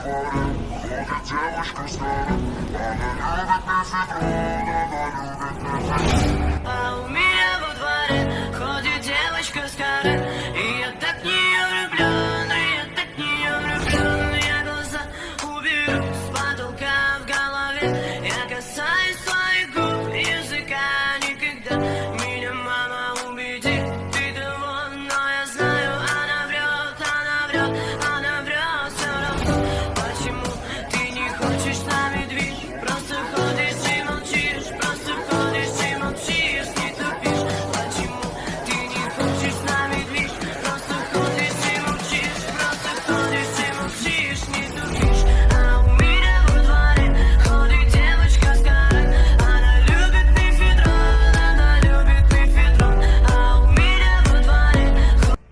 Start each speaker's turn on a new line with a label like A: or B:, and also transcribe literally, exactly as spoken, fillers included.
A: бульваре ходит девушка с горы. Она любит мифидрон, она любит мифидрон.